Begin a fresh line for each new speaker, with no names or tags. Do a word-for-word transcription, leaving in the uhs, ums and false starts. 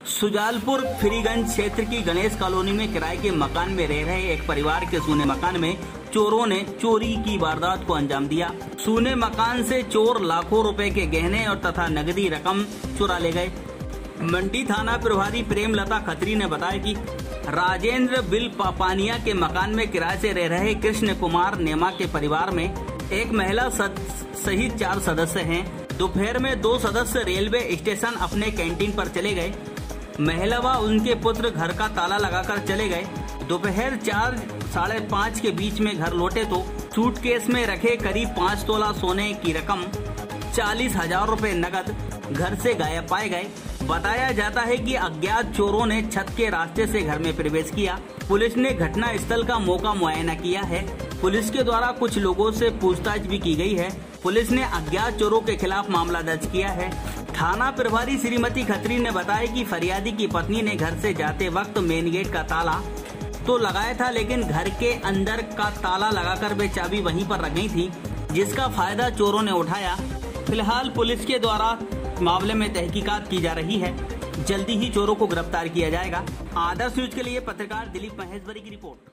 सुजालपुर फ्रीगंज क्षेत्र की गणेश कॉलोनी में किराए के मकान में रह रहे एक परिवार के सूने मकान में चोरों ने चोरी की वारदात को अंजाम दिया। सूने मकान से चोर लाखों रुपए के गहने और तथा नकदी रकम चुरा ले गए। मंडी थाना प्रभारी प्रेमलता खत्री ने बताया कि राजेंद्र बिल पापानिया के मकान में किराए से रह रहे कृष्ण कुमार नेमा के परिवार में एक महिला सहित चार सदस्य हैं। दोपहर में दो सदस्य रेलवे स्टेशन अपने कैंटीन पर चले गए। महिला व उनके पुत्र घर का ताला लगाकर चले गए। दोपहर चार साढ़े पाँच के बीच में घर लौटे तो सूटकेस में रखे करीब पाँच तोला सोने की रकम चालीस हजार रूपए नकद घर से गायब पाए गए। बताया जाता है कि अज्ञात चोरों ने छत के रास्ते से घर में प्रवेश किया। पुलिस ने घटना स्थल का मौका मुआयना किया है। पुलिस के द्वारा कुछ लोगों से पूछताछ भी की गई है। पुलिस ने अज्ञात चोरों के खिलाफ मामला दर्ज किया है। थाना प्रभारी श्रीमती खत्री ने बताया कि फरियादी की पत्नी ने घर से जाते वक्त मेन गेट का ताला तो लगाया था, लेकिन घर के अंदर का ताला लगाकर वे चाबी वहीं पर रख गई थी, जिसका फायदा चोरों ने उठाया। फिलहाल पुलिस के द्वारा मामले में तहकीकात की जा रही है। जल्दी ही चोरों को गिरफ्तार किया जाएगा। आदर्श न्यूज के लिए पत्रकार दिलीप महेश्वरी की रिपोर्ट।